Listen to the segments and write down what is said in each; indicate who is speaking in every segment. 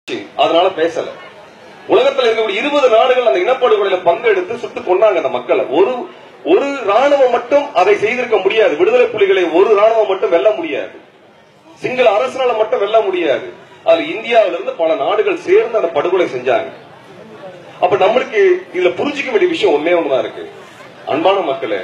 Speaker 1: அதனால பேசல. உலகத்தில் இருக்கக்கூடிய 20 நாடுகள் அந்த இனப்படுகொலையில பங்கெடுத்து சுட்டு கொண்டாங்க அந்த மக்களை. ஒரு ராணுவம் மட்டும் அதை செய்திருக்க முடியாது. விடுதலை புலிகளை ஒரு ராணுவம் மட்டும் வெல்ல முடியாது. சிங்கள அரசால மட்டும் வெல்ல முடியாது. அதுல இந்தியாவிலிருந்து பல நாடுகள் சேர்ந்து அந்த படுகொலை செஞ்சாங்க. அப்ப நம்மளுக்கு இதுல புரிஞ்சிக்க வேண்டிய விஷயம் ஒன்னே ஒண்ணுதான் இருக்கு. அன்பான மக்களே,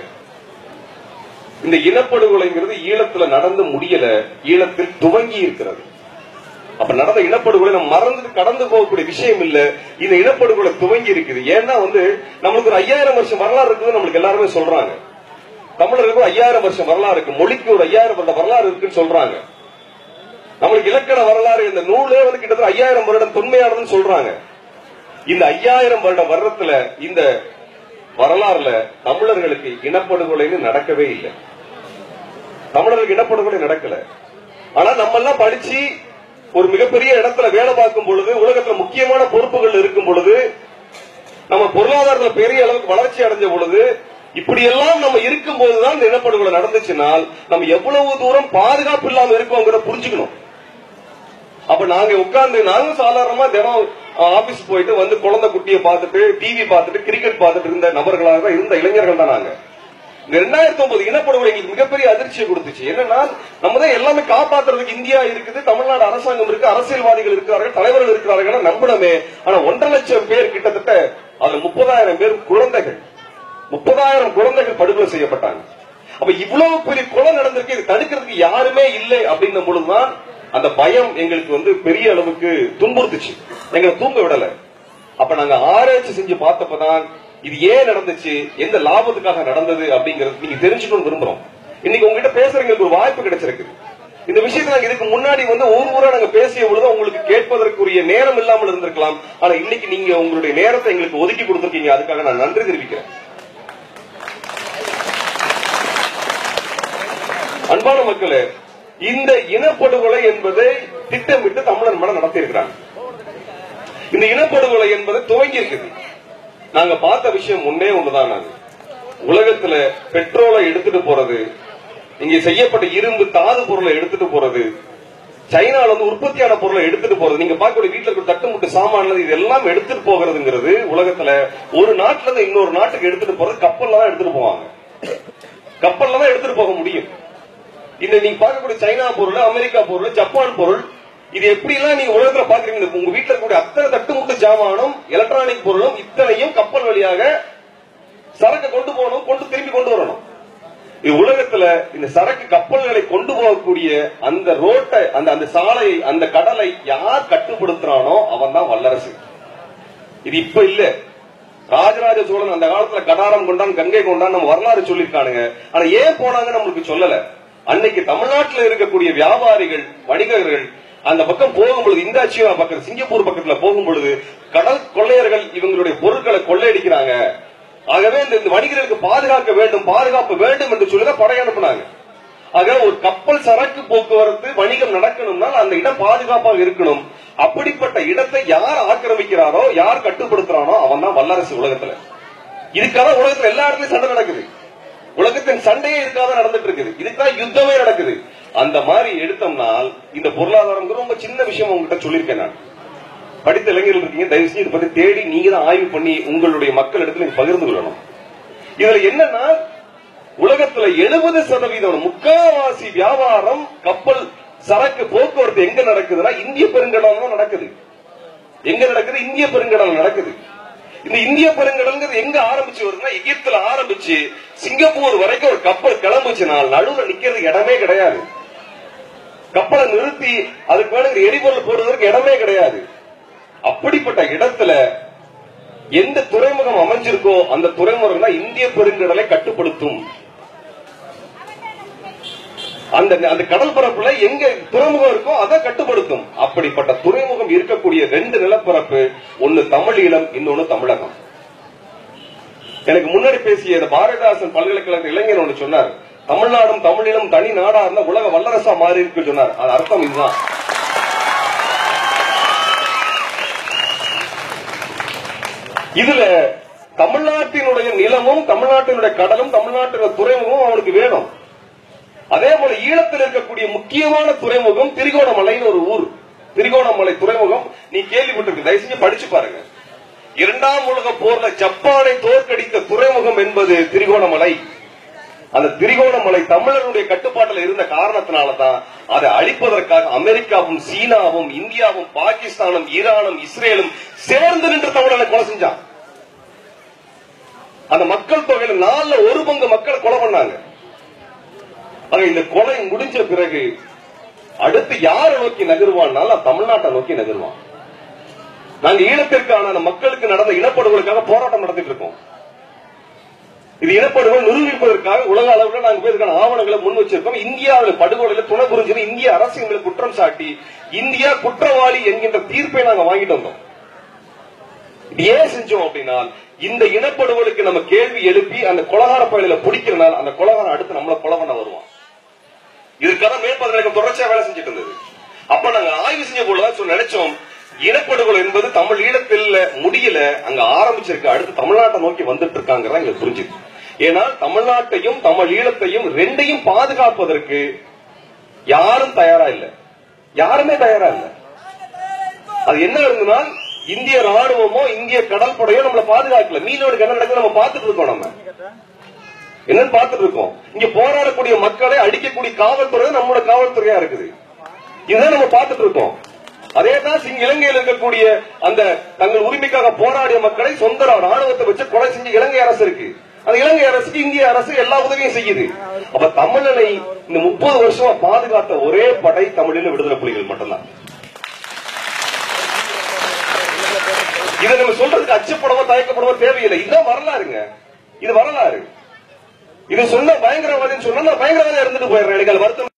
Speaker 1: இந்த இனப்படுகொலைங்கிறது ஈழத்துல நடந்து முடியல, ஈழத்தில் துவங்கி இருக்கிறது. அப்ப நடந்த இனப்படுகொலை நம்ம மறந்துட்டு கடந்து போகக்கூடிய விஷயம் இல்ல. இந்த இனப்படுகொலை துவங்கி இருக்குது. ஏன்னா நம்மளுக்கு ஒரு 5000 வருஷம் வரலாறு இருக்குது. நம்மளுக்கு எல்லாருமே சொல்றாங்க. தமிழருக்கு 5000 வருஷம் வரலாறு இருக்கு, மொழிக்கு ஒரு 5000 வருட வரலாறு இருக்குன்னு சொல்றாங்க. நம்மளுக்கு இலக்கண வரலாறு இந்த நூலே கிட்டத்தட்ட 5000 வருடம் தொன்மையானதுன்னு சொல்றாங்க. இந்த 5000 வருட வருடத்துல இந்த வரலாறுல தமிழர்களுக்கு இனப்படுகொலைன்னு நடக்கவே இல்லை. தமிழர்களுக்கு இனப்படுகொலை நடக்கல. ஆனா நம்ம எல்லாம் படிச்சு ஒரு மிகப்பெரிய இடத்துல வேலை பார்க்கும் பொழுது, உலகத்துல முக்கியமான பொறுப்புகள் இருக்கும் பொழுது, நம்ம பொருளாதாரத்துல பெரிய அளவுக்கு வளர்ச்சி அடைஞ்ச பொழுது, இப்படி எல்லாம் நம்ம இருக்கும் போதுதான் இந்த இனப்படுகொலை நடந்துச்சுனால் நம்ம எவ்வளவு தூரம் பாதுகாப்பு இல்லாம இருக்கோங்கிறத புரிஞ்சுக்கணும். அப்ப நாங்க உட்கார்ந்து நாங்க சாதாரணமா தினம் ஆபீஸ் போயிட்டு வந்து குழந்தை குட்டியை பார்த்துட்டு டிவி பார்த்துட்டு கிரிக்கெட் பார்த்துட்டு இருந்த நபர்களாக இருந்த இளைஞர்கள் தான் நாங்க. இந்த 2009 இனப்படுகொலை எங்களுக்கு மிகப்பெரிய அதிர்ச்சியை கொடுத்துச்சு. என்னன்னா நம்ம தான் எல்லாமே காப்பாற்றுறதுக்கு இந்தியா இருக்குது, தமிழ்நாடு அரசாங்கம் இருக்கு, அரசியல்வாதிகள் இருக்கிறார்கள், தலைவர்கள் இருக்கிறார்கள் நம்பணுமே. ஆனா 1.5 லட்சம் பேர் கிட்டத்தட்ட அதுல 30,000 பேர் குழந்தைகள், 30,000 குழந்தைகள் படுகொலை செய்யப்பட்டாங்க. அப்ப இவ்வளவு பெரிய கொலை நடந்திருக்கு, இது தடுக்கிறதுக்கு யாருமே இல்லை அப்படின்னும் பொழுதுதான் அந்த பயம் எங்களுக்கு பெரிய அளவுக்கு துன்புறுத்துச்சு, எங்களை தூங்க விடல. அப்ப நாங்க ஆராய்ச்சி செஞ்சு பார்த்தப்பதான் இது ஏன் நடந்துச்சு, எந்த லாபத்துக்காக நடந்தது அப்படிங்கறது நீங்க தெரிஞ்சுக்கணும்னு விரும்புறோம். இன்னைக்கு உங்ககிட்ட பேசுறதுக்கு ஒரு வாய்ப்பு கிடைச்சிருக்கு. இந்த விஷயத்தை நாங்க இதுக்கு முன்னாடி ஒவ்வொரு நாங்க பேசிய பொழுது உங்களுக்கு கேட்பதற்குரிய நேரம் இல்லாமல் இருந்திருக்கலாம். ஆனா இன்னைக்கு நீங்க உங்களுடைய நேரத்தை எங்களுக்கு ஒதுக்கி கொடுத்திருக்கீங்க, அதுக்காக நான் நன்றி தெரிவிக்கிறேன். அன்பான மக்களே, இந்த இனப்படுகொலை என்பதை திட்டமிட்டு தமிழர் மனம் நடத்தியிருக்கிறாங்க. இந்த இனப்படுகொலை என்பது துவங்கி இருக்குது. நாங்க பார்த்த விஷயம் ஒன்னே ஒண்ணுதான். நாங்க உலகத்துல பெட்ரோலை எடுத்துட்டு போறது, இங்க செய்யப்பட்ட இரும்பு தாது பொருளை எடுத்துட்டு போறது, சைனால உற்பத்தியான பொருளை எடுத்துட்டு போறது, நீங்க பார்க்கக்கூடிய வீட்டுல இருக்க தட்டுமுட்டு சாமான்ல இதெல்லாம் எடுத்துட்டு போகிறதுங்கிறது உலகத்துல ஒரு நாட்டுல இருந்து இன்னொரு நாட்டுக்கு எடுத்துட்டு போறது கப்பல்ல தான் எடுத்துட்டு போவாங்க. கப்பல்ல தான் எடுத்துட்டு போக முடியும். இந்த நீங்க பார்க்கக்கூடிய சைனா பொருள், அமெரிக்கா பொருள், ஜப்பான் பொருள், இது எப்படி எல்லாம் நீங்க உலகத்துல பாக்குறீங்க. உங்க வீட்டுல இருக்கக்கூடிய அத்தனை தட்டுமுட்டு ஜாமானும் எலக்ட்ரானிக் பொருளும் இத்தனையும் கப்பல் வழியாக சரக்கு கொண்டு போகணும், திரும்பி கொண்டு வரணும். இது உலகத்துல இந்த சரக்கு கப்பல்களை கொண்டு போகக்கூடிய அந்த ரோட்டை, அந்த சாலையை, அந்த கடலை யார் கட்டுப்படுத்துறானோ அவன் தான் வல்லரசு. இது இப்ப இல்ல. ராஜராஜ சோழன் அந்த காலத்துல கடாரம் கொண்டான், கங்கை கொண்டான் நம்ம வரலாறு சொல்லிருக்கானுங்க. ஆனா ஏன் போனாங்க நம்மளுக்கு சொல்லல. அன்னைக்கு தமிழ்நாட்டில் இருக்கக்கூடிய வியாபாரிகள், வணிகர்கள் அந்த பக்கம் போகும்பொழுது, இந்தாச்சியா பக்கம் சிங்கப்பூர் பக்கத்துல போகும்பொழுது கடல் கொள்ளையர்கள் இவங்களுடைய பொருட்களை கொள்ளையடிக்கிறாங்க, ஆகவே இந்த வணிகர்களுக்கு பாதுகாப்பு வேண்டும் என்று சொல்லிதான் படை அனுப்பினாங்க. ஆக ஒரு கப்பல் சரக்கு போக்குவரத்து வணிகம் நடக்கணும்னா அந்த இடம் பாதுகாப்பாக இருக்கணும். அப்படிப்பட்ட இடத்தை யார் ஆக்கிரமிக்கிறாரோ, யார் கட்டுப்படுத்துறானோ அவன் தான் வல்லரசு உலகத்துல. இதுக்காக உலகத்துல எல்லா இடத்துலயும் சண்டை நடக்குது. உலகத்தின் சண்டையே இதுக்காக நடந்துட்டு இருக்குது. இதுக்காக யுத்தமே நடக்குது. அந்த மாதிரி எடுத்தோம்னால் இந்த பொருளாதாரம் ரொம்ப சின்ன விஷயம் உங்ககிட்ட சொல்லியிருக்கேன். நான் படித்த இளைஞர்கள் இருக்கீங்க, தயவு செஞ்சு இதை பத்தி தேடி நீங்க தான் ஆய்வு பண்ணி உங்களுடைய மக்கள் இடத்துல பகிர்ந்து கொள்ளணும். இதுல என்னன்னா உலகத்துல 70% முக்காவாசி வியாபாரம் கப்பல் சரக்கு போக்குவரத்து எங்க நடக்குதுன்னா இந்திய பெருங்கடல் தான் நடக்குது. எங்க நடக்குது? இந்திய பெருங்கடல் நடக்குது. இந்த இந்திய பெருங்கடல் எங்க ஆரம்பிச்சு வருதுன்னா எகிப்துல ஆரம்பிச்சு சிங்கப்பூர் வரைக்கும் ஒரு கப்பல் கிளம்புச்சுனால் நடுவுல நிக்கிறதுக்கு இடமே கிடையாது. கப்பலை நிறுத்தி அதுக்கு வேணுங்கிற எரிபொருள் போடுவதற்கு இடமே கிடையாது. அப்படிப்பட்ட இடத்துல எந்த துறைமுகம் அமைஞ்சிருக்கோ அந்த துறைமுகம் தான் இந்திய பெருங்கடலை கட்டுப்படுத்தும். அந்த கடல் பரப்புல எங்க துறைமுகம் இருக்கோ அதை கட்டுப்படுத்தும். அப்படிப்பட்ட துறைமுகம் இருக்கக்கூடிய 2 நிலப்பரப்பு, ஒன்னு தமிழீழம், இன்னொன்னு தமிழகம். எனக்கு முன்னாடி பேசிய பாரதிதாசன் பல்கலைக்கழக இளைஞர் ஒன்று சொன்னார், தமிழ்நாடும் தமிழீழம் தனி நாடா இருந்தா உலக வல்லரசா மாறி இருக்கு சொன்னார். அது அர்த்தம் இதுதான். இதுல தமிழ்நாட்டினுடைய நிலமும், தமிழ்நாட்டினுடைய கடலும், தமிழ்நாட்டினுடைய துறைமுகமும் அவனுக்கு வேணும். அதே போல ஈழத்தில் இருக்கக்கூடிய முக்கியமான துறைமுகம் திரிகோணமலைன்னு ஒரு ஊர். திரிகோணமலை துறைமுகம் நீ கேள்விப்பட்டிருக்கு, தயவு செஞ்சு படிச்சு பாருங்க. 2ஆம் உலக போர்ல ஜப்பானை தோற்கடித்த துறைமுகம் என்பது திரிகோணமலை. அந்த திரிகோணமலை தமிழருடைய கட்டுப்பாட்டில் இருந்த காரணத்தினாலதான் அதை அழிப்பதற்காக அமெரிக்காவும் சீனாவும் இந்தியாவும் பாகிஸ்தானும் ஈரானும் இஸ்ரேலும் சேர்ந்து நின்று தமிழர்களை கொலை செஞ்சான். அந்த மக்கள் தொகையில 4 பங்கு மக்களை கொலை பண்ணாங்க. இந்த கொலை முடிஞ்ச பிறகு அடுத்து யாரை நோக்கி நகருவான்னால தமிழ்நாட்டை நோக்கி நகருவான். நாங்க ஈழத்திற்கான மக்களுக்கு நடந்த இனப்படுகொலைக்காக போராட்டம் நடத்திட்டு இருக்கோம். இது இனப்படுகொலை நிரூபிப்பதற்காக உலக அளவில் நாங்கள் இதற்கான ஆவணங்களை முன் வச்சிருக்கோம். இந்தியாவில் படுகொலையில துணை புரிஞ்சு இந்திய அரசு எங்களுக்கு குற்றம் சாட்டி இந்தியா குற்றவாளி என்கின்ற தீர்ப்பை நாங்க வாங்கிட்டு வந்தோம். ஏன் செஞ்சோம் அப்படின்னா, இந்த இனப்படுகொலைக்கு நம்ம கேள்வி எழுப்பி அந்த கொலகார பயில பிடிக்கிறனால அந்த கொலகாரம் அடுத்து நம்மளை கொலை பண்ண வருவான். இதற்காக மேற்பதற்கு தொடர்ச்சியா வேலை செஞ்சுட்டு இருந்தது. அப்ப நாங்க ஆய்வு செஞ்ச போலதான் நினைச்சோம், இனப்படுகொலை என்பது தமிழ் ஈழத்தில் முடியல, அங்க ஆரம்பிச்சிருக்கு, அடுத்து தமிழ்நாட்டை நோக்கி வந்துட்டு இருக்காங்க எங்களுக்கு புரிஞ்சுது. ஏன்னா தமிழ்நாட்டையும் தமிழ் ஈழத்தையும் ரெண்டையும் பாதுகாப்பதற்கு யாரும் தயாரா இல்ல, யாருமே தயாரா இல்ல. அது என்ன இருந்ததுன்னா, இந்திய ராணுவமோ இந்திய கடல் படையோ நம்மளை பாதுகாக்கல. மீனவருக்கு என்ன நடக்குது நம்ம பார்த்துட்டு இருக்கோம். நம்ம என்னன்னு பார்த்துட்டு இருக்கோம். இங்க போராடக்கூடிய மக்களை அடிக்கக்கூடிய காவல்துறை நம்மளோட காவல்துறையா இருக்குது. இதுதான் நம்ம பார்த்துட்டு இருக்கோம். அதேதான் இலங்கையில் இருக்கக்கூடிய அந்த தங்கள் உரிமைக்காக போராடிய மக்களை சொந்த ராணுவத்தை வச்சு கொலை செஞ்ச இலங்கை அரசு இருக்கு. அந்த இலங்கை அரசுக்கு இந்திய அரசு எல்லா உதவியும் செய்யுது. அப்ப தமிழனை இந்த 30 வருஷமா பாதுகாத்த ஒரே படை தமிழில் விடுதலை புலிகள் மட்டும்தான். இதை நம்ம சொல்றதுக்கு அச்சப்படவோ தயக்கப்படவோ தேவையில்லை. இதுதான் வரலாறுங்க, இது வரலாறு. இது சொன்ன பயங்கரவாதின்னு சொன்னா பயங்கரவாதியா இருந்துட்டு போயிடுறேன். வருத்தம்